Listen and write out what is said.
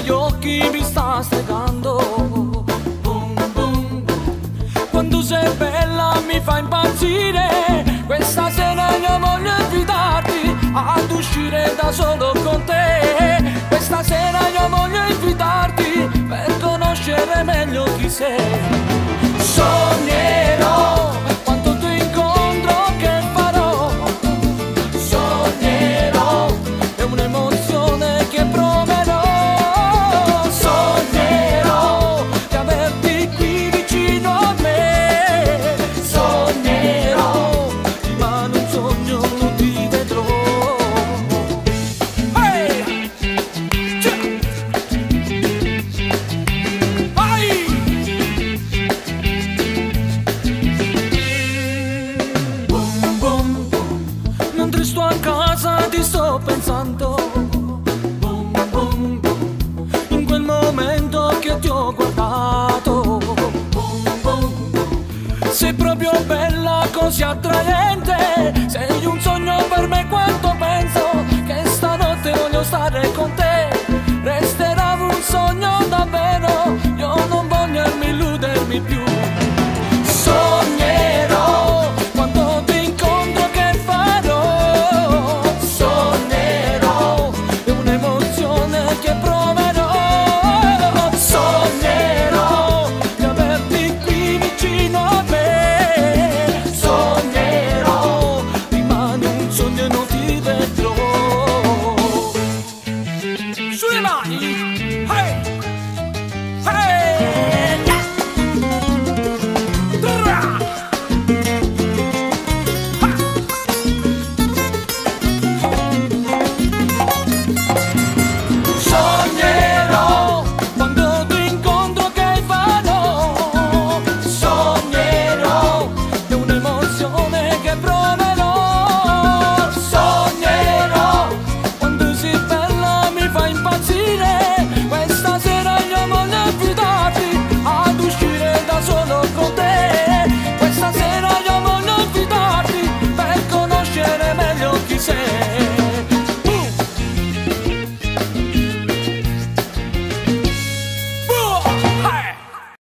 negli occhi mi sta stregando. Boom, boom. Quando sei bella mi fa impazzire. Questa sera io voglio invitarti ad uscire da solo con te. Questa sera io voglio invitarti per conoscere meglio chi sei. Sognerò quando ti incontro che farò. Sognerò, è un'emozione che proverò. Sognerò di averti qui vicino a me. Sognerò, rimane un sogno, non ti vedrò. Hey! Vai! Boom, boom, boom. Mentre sto a casa ti sto pensando. Boom, boom, boom. In quel momento che ti ho guardato. Boom, boom, boom. Sei proprio bella, così attraente. Sei un sogno per me quando penso che stanotte voglio stare con te. Resterà un sogno davvero, io non voglio illudermi più. Sognerò quando ti incontro che farò. Sognerò, è un'emozione che proverò. Sognerò di averti qui vicino a me. Sognerò, rimane un sogno e non ti vedrò. Sulle mani!